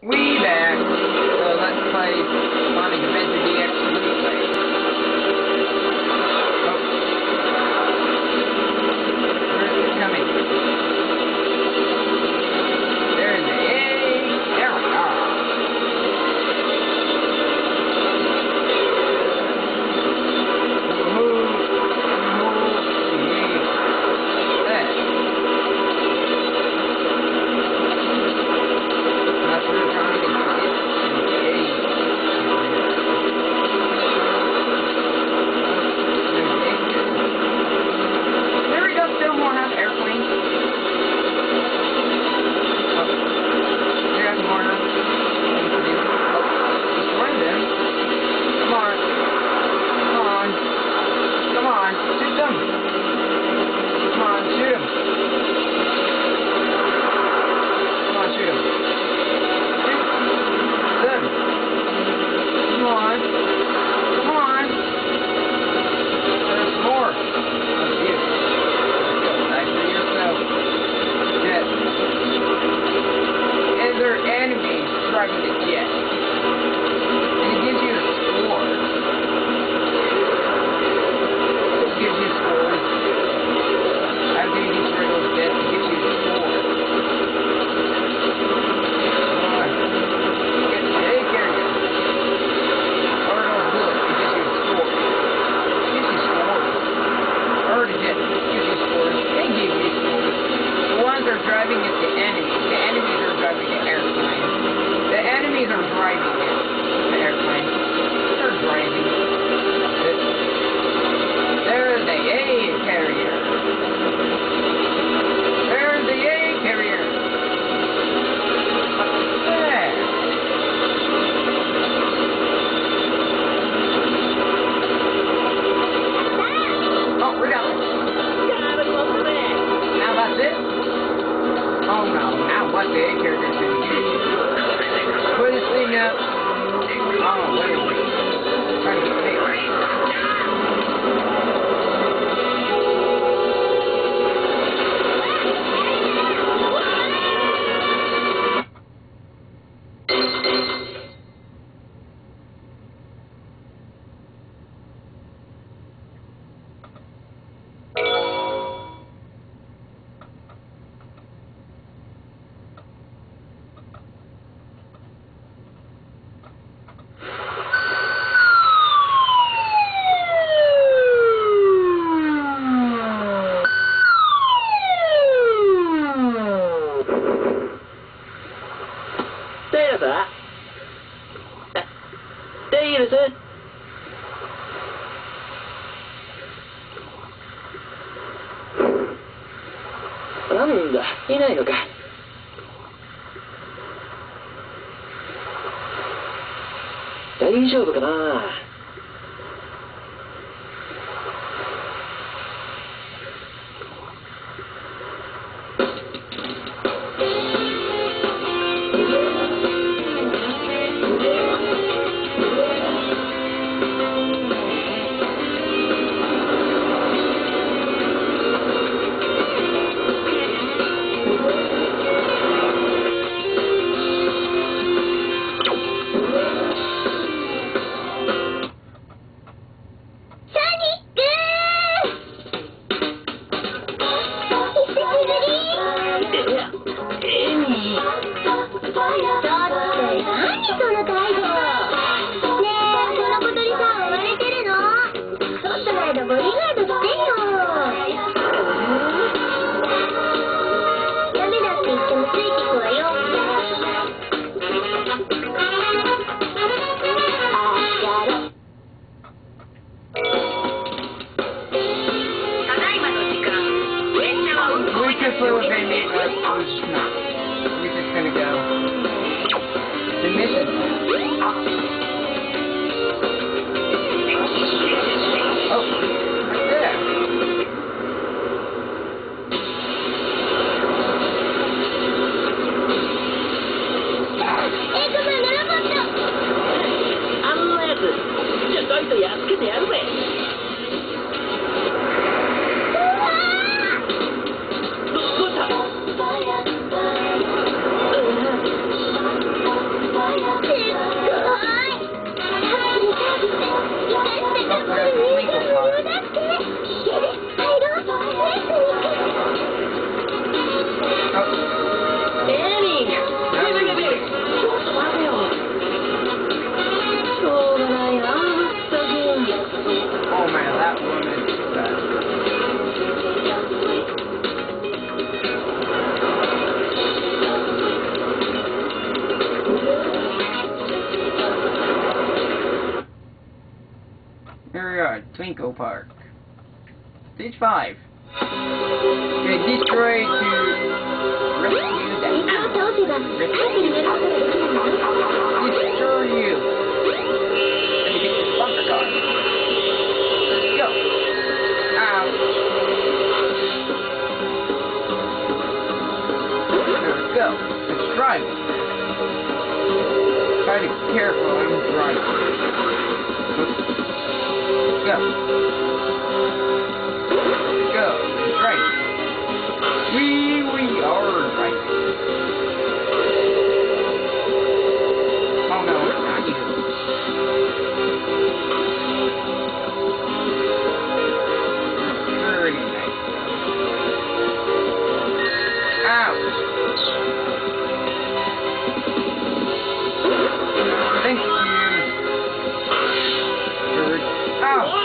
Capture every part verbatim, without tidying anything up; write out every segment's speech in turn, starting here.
We back. So let's play Sonic Adventure D X Replay. Oh. Where is it coming? There's the A. There we are. Woohoo. Woohoo. Yeah. There. That's where we're trying to get. There we go, still more half airplanes. Oh, there's more. Oh, destroy them. Come on. Come on. Come on. Shoot them. Come on, shoot them. Come on, shoot them. Shoot them. Come on. Come on. There's more. That's you. Nice for yourself. Jet. And there are enemies driving the jet. And it gives you a score. It gives you scores. After you destroy those jets, it gives you a score. Come on. Get take care of it. Or those bullets, it gives you a score. It gives you scores. Or the jet gives you scores. They give you scores. The ones that are driving is the enemies. The enemies are driving the airplane. The enemies are driving it. The airplane. They're driving. it. There's the A carrier. There's the A carrier. There. Oh, we're done. Now that's it. Oh no, now what the A carrier's gonna do? Put this thing up. Oh, wait a minute. Trying to get me. There's There is it.なんだ、いないのか。大丈夫かな。 Twinkle Park. Stage five. Okay, destroy to rescue the animal. Destroy you. Let me get this bunker car. Let's go. Ow. There we go. Let's drive. Try to be careful when you drive. Go. Go. Right. We we are right. Oh no, it's not you. Very nice. Ouch. Thank you. Bird. Ow.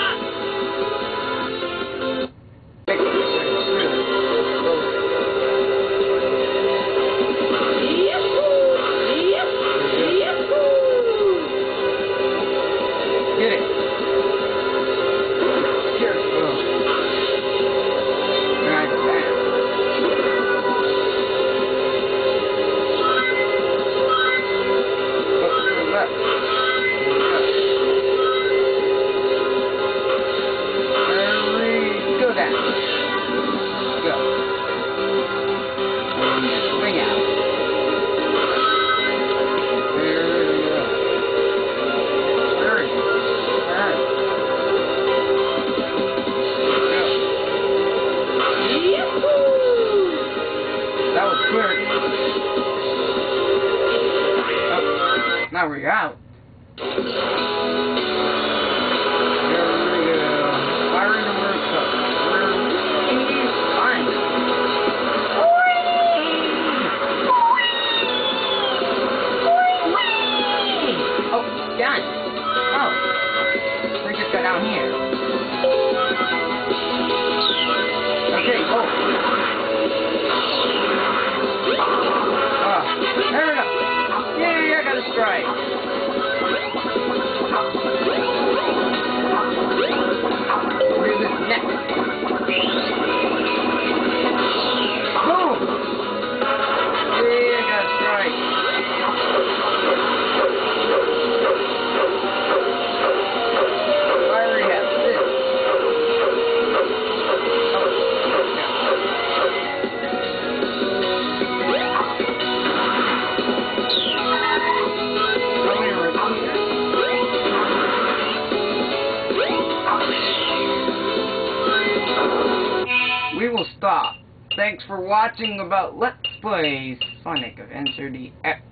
Now we're out. There we go. Fire in the workshop. We're fine. Oh, done. Oh. We just got down here. Okay, oh. Ah, there we go. Yay, I got a strike. Where's this next? Boom! Yay, I got a strike. I already have this. We will stop. Thanks for watching about Let's Play Sonic Adventure the X.